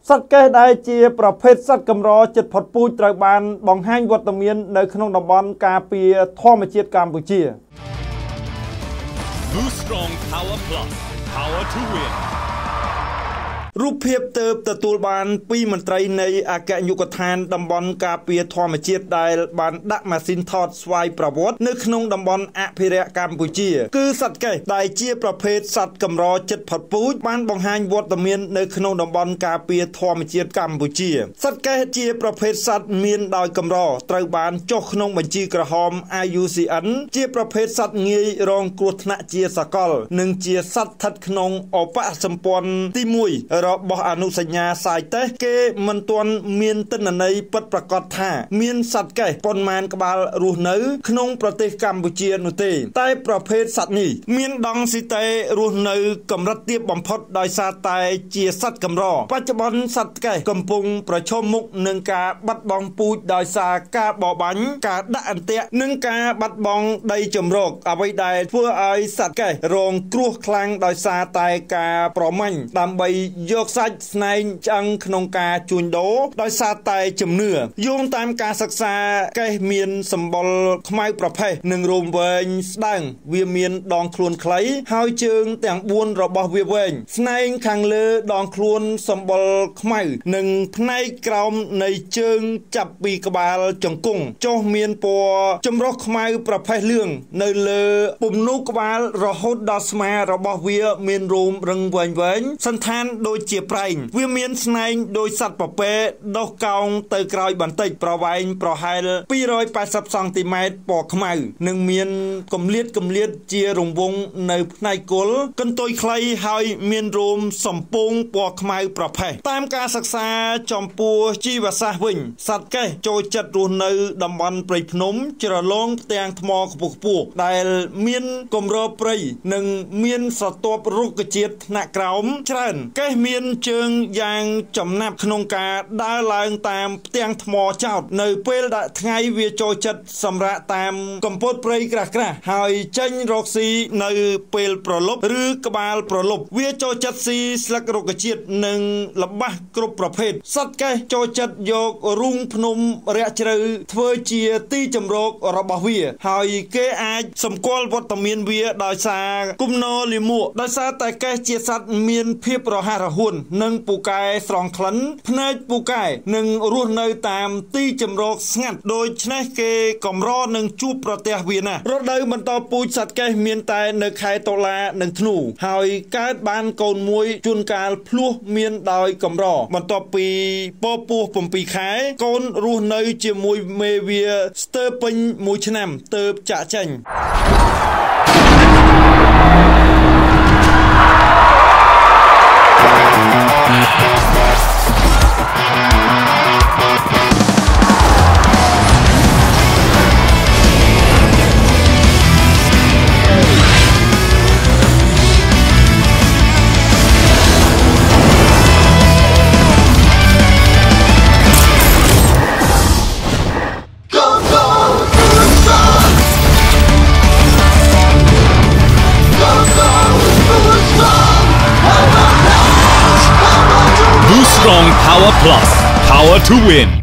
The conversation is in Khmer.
សត្វកេះដែលជាប្រភេទសត្វកម្រជិតផុតពូជត្រូវបានបង្ហាញវត្តមាននៅក្នុងតំបន់ការពារធម្មជាតិកម្ពុជា Blue Strong Power Plus Power to Win រូបភាពទើបទទួលបានពីមន្ត្រីនៃអគ្គនាយកដ្ឋានតំបន់ការពារធម្មជាតិដែលបានដាក់ម៉ាស៊ីនថតស្វ័យប្រវត្តិនៅក្នុងតំបន់អភិរក្សកម្ពុជាគឺសត្វកេះដែលជាប្រភេទសត្វកម្រជិតផុតពូជបានបង្ហាញវត្តមាននៅក្នុងតំបន់ការពារធម្មជាតិកម្ពុជាសត្វកេះជាប្រភេទសត្វមានដោយកម្រត្រូវបានចុះក្នុងបញ្ជីក្រហម IUCN ជាប្រភេទសត្វងាយរងគ្រោះថ្នាក់ជាសកលនិងជាសត្វស្ថិតក្នុងឧបសម្ព័ន្ធទី1របស់អនុសញ្ញាសាយតេស្តគេមិនទាន់មានទិន្នន័យពិតប្រាកដថាមានសត្វកេះប៉ុន្មានក្បាលរស់នៅក្នុងប្រទេសកម្ពុជានោះទេតែប្រភេទសត្វនេះមានដង់ស៊ីតេរស់នៅកម្រិតទាបបំផុតដោយសារតែជាសត្វកម្របច្ចុប្បន្នសត្វកេះកំពុងប្រឈមមុខនឹងការបាត់បង់ពូជដោយសារការបរបាញ់ការដាក់អន្ទាក់និងការបាត់បង់ដីជម្រកអ្វីដែលធ្វើឲ្យសត្វកេះរងគ្រោះខ្លាំងដោយសារតែការប្រមាញ់ដើម្បីយកសាច់ស្នែងឆ្អឹងក្នុងការជួញដូរដោយសារតែជំនឿយោងតាមការសិក្សាកេះមានសម្បុរខ្មៅប្រផេះនិងរោមវែងស្ដើងវាមានដងខ្លួនខ្លីហើយជើងទាំង4របស់វាវែងស្នែងខាងលើដងខ្លួនសម្បុរខ្មៅនិងផ្នែកក្រោមនៃជើងចាប់ពីក្បាលជង្គង់ចុះមានពណ៌ចម្រុះខ្មៅប្រផេះលឿងនៅលើពំនូកក្បាលរហូតដល់ស្មារបស់វាមានរោមរឹងវែងសន្តានដូចជាប្រែងវាមានស្នែងដោយសត្វពពែដុសកោងទៅក្រោយបន្តិចប្រវែងប្រហែល280សង់ទីម៉ែត្រពណ៌ខ្មៅនិងមានកម្លាតជារង្វង់នៅផ្នែកគល់កន្ទុយខ្លីហើយមានរោមសំពងពណ៌ខ្មៅប្រផេះតាមការសិក្សាចំពោះជីវសាស្ត្រវិញសត្វកេះចូលចិត្តរស់នៅតំបន់ព្រៃភ្នំជ្រលងផ្ទាំងថ្មខ្ពស់ដែលមានគម្របព្រៃនិងមានស្រទាប់រុក្ខជាតិថ្នាក់ក្រោមច្រើនកេះមានជើងយ៉ាងចំណាប់ក្នុងការដើរឡើងតាមផ្ទាំងថ្មចោតនៅពេលដាក់ថ្ងៃវាចូលចិត្តសម្រាកតាមកំពតព្រៃក្រាស់ហើយចេញរកស៊ីនៅពេលប្រលប់ឬក្បាលប្រលប់វាចូលចិត្តស៊ីស្លឹករុក្ខជាតិនិងល្បះគ្រប់ប្រភេទសត្វកេះចូលចិត្តយករូងភ្នំរាក់ជ្រៅធ្វើជាទីជម្រករបស់វាហើយគេអាចសម្គាល់វត្តមានវាដោយសារគំនរលាមកដោយសារតែកេះជាសត្វមានភាពរហ័សរហួននិងពូកែស្រង់ក្លិនភ្នែកពូកែនិងរស់នៅតាមទីជម្រកស្ងាត់ដូច្នេះគេកម្រនឹងជួបប្រទះវាណាស់រដូវបន្តពូជសត្វកេះមានតែនៅខែតុលានិងធ្នូហើយកើតបានកូនមួយជួនកាលភ្លោះមានដោយកម្របន្ទាប់ពីពពោះ7ខែកូនរស់នៅជាមួយមេវាស្ទើរពេញ1ឆ្នាំទើបចាក់ចេញ Blue Strong Power Plus Power to Win